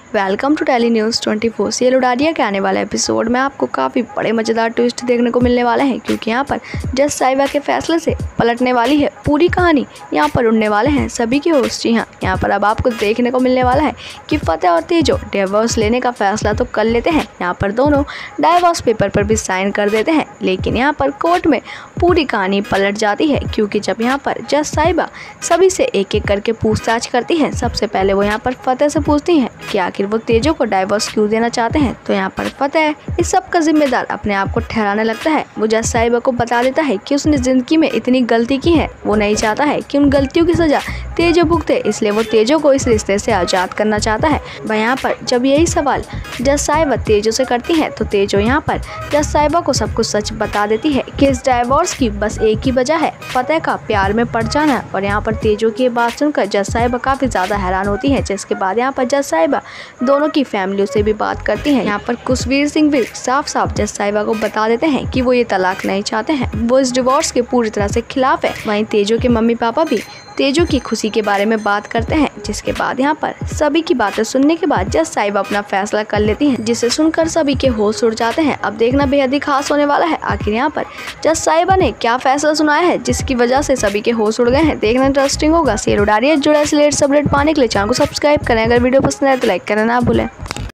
Welcome to tele news 24। Serial Udaariyaan के आने वाले एपिसोड में आपको काफ़ी बड़े मज़ेदार ट्विस्ट देखने को मिलने वाले हैं, क्योंकि यहाँ पर जज साहिबा के फैसले से पलटने वाली है पूरी कहानी। यहाँ पर उड़ने वाले हैं सभी के होश। जी हाँ, यहाँ पर अब आपको देखने को मिलने वाला है कि फतेह और तेजो डिवोर्स लेने का फैसला तो कर लेते हैं। यहाँ पर दोनों डाइवोर्स पेपर पर भी साइन कर देते हैं, लेकिन यहाँ पर कोर्ट में पूरी कहानी पलट जाती है, क्योंकि जब यहाँ पर जज साहिबा सभी से एक एक करके पूछताछ करती है। सबसे पहले वो यहाँ पर फतेह से पूछती हैं कि आखिर वो तेजो को डाइवोर्स क्यों देना चाहते हैं। तो यहाँ पर फतेह इस सब का जिम्मेदार अपने आप को ठहराने लगता है। वो जज साहिबा को बता देता है कि उसने जिंदगी में इतनी गलती की है, वो नहीं चाहता है कि उन गलतियों की सजा तेजो भुगते, इसलिए वो तेजो को इस रिश्ते से आज़ाद करना चाहता है। वह यहाँ पर जब यही सवाल जज साहिबा तेजो से करती है तो तेजो यहाँ पर जज साहिबा को सब कुछ सच बता देती है कि इस डाइवोर्स की बस एक ही वजह है, फतेह का प्यार में पड़ जाना। और यहाँ पर तेजो की बात सुनकर जज साहिबा काफ़ी ज़्यादा हैरान होती है, जिसके बाद यहाँ पर जज साहिबा दोनों की फैमिलियों से भी बात करती हैं। यहाँ पर कुशवीर सिंह भी साफ साफ जज साहिबा को बता देते हैं कि वो ये तलाक नहीं चाहते हैं, वो इस डिवोर्स के पूरी तरह से खिलाफ है। वहीं तेजो के मम्मी पापा भी तेजो की खुशी के बारे में बात करते हैं, जिसके बाद यहाँ पर सभी की बातें सुनने के बाद जज साहिबा अपना फैसला कर लेती हैं, जिसे सुनकर सभी के होश उड़ जाते हैं। अब देखना बेहद ही खास होने वाला है, आखिर यहाँ पर जज साहिबा ने क्या फैसला सुनाया है जिसकी वजह से सभी के होश उड़ गए हैं। देखना इंटरेस्टिंग होगा। सीरियल उडारिया जुड़ा इसलिए अपडेट पाने के लिए चैनल को सब्सक्राइब करें। अगर वीडियो पसंद आए तो लाइक करना ना भूलें।